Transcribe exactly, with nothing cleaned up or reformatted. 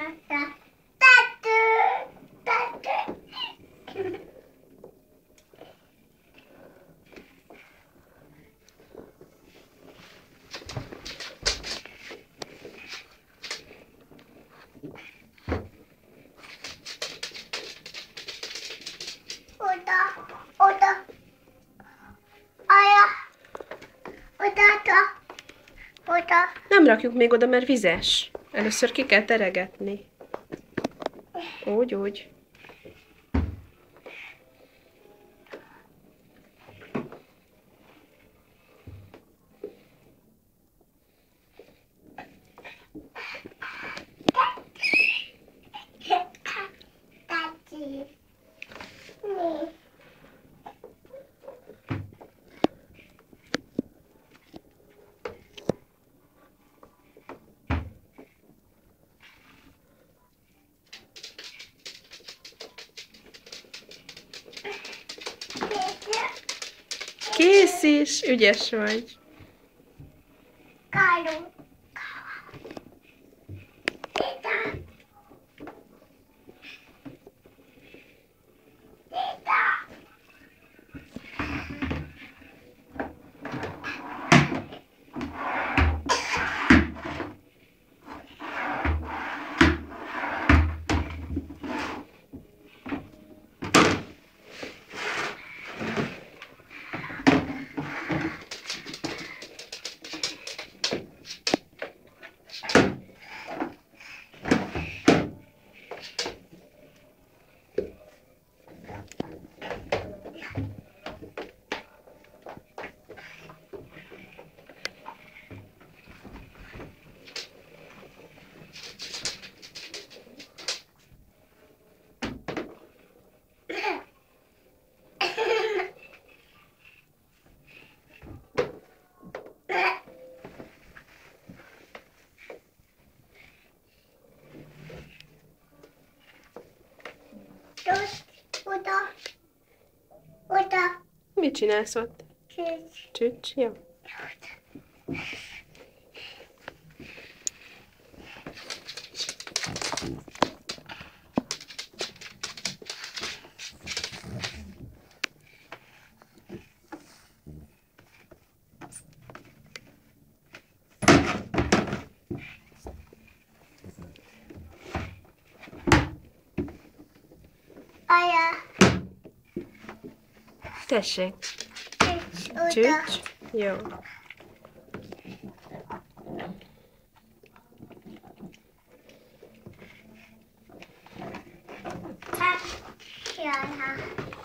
Oda, oda, aja, oda, oda. Nem rakjuk még oda, mert vizes. Először ki kell teregetni. Úgy, úgy. Kész is, ügyes vagy. Kálu. Oda, oda, Mit csinálsz ott? csücs. Csücs, jó. Aja, Tessék. csücs, oda. Csücs, jó. Hát, jaj, hát.